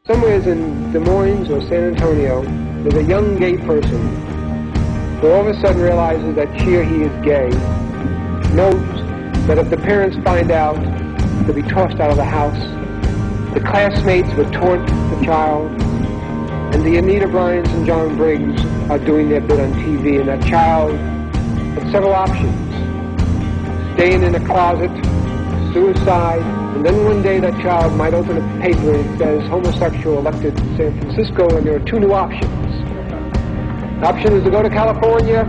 Somewhere in Des Moines or San Antonio, there's a young gay person who all of a sudden realizes that she or he is gay, knows that if the parents find out, they'll be tossed out of the house. The classmates will taunt the child, and the Anita Bryants and John Briggs are doing their bit on TV, and that child has several options. Staying in a closet, suicide, and then one day that child might open a paper and it says homosexual elected in San Francisco, and there are two new options. The option is to go to California,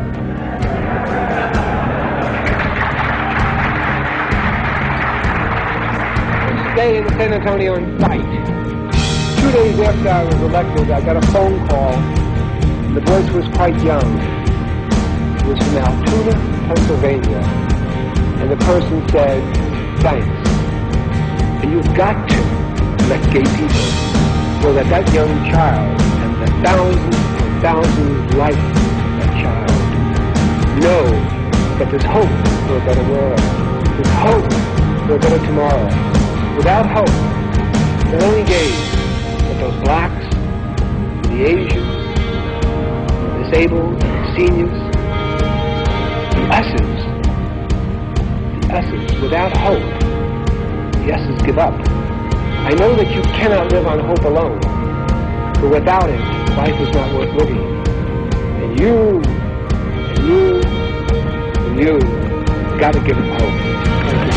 or stay in San Antonio and fight. 2 days after I was elected, I got a phone call. The voice was quite young. It was from Altoona, Pennsylvania. And the person said, thanks. And you've got to let gay people know that that young child and the thousands and thousands like that child know that there's hope for a better world. There's hope for a better tomorrow. Without hope, not only gays, but those blacks, the Asians, the disabled, the seniors, the S's. The S's. Without hope, the S's give up. I know that you cannot live on hope alone, but without it, life is not worth living. And you got to give them hope. Thank you.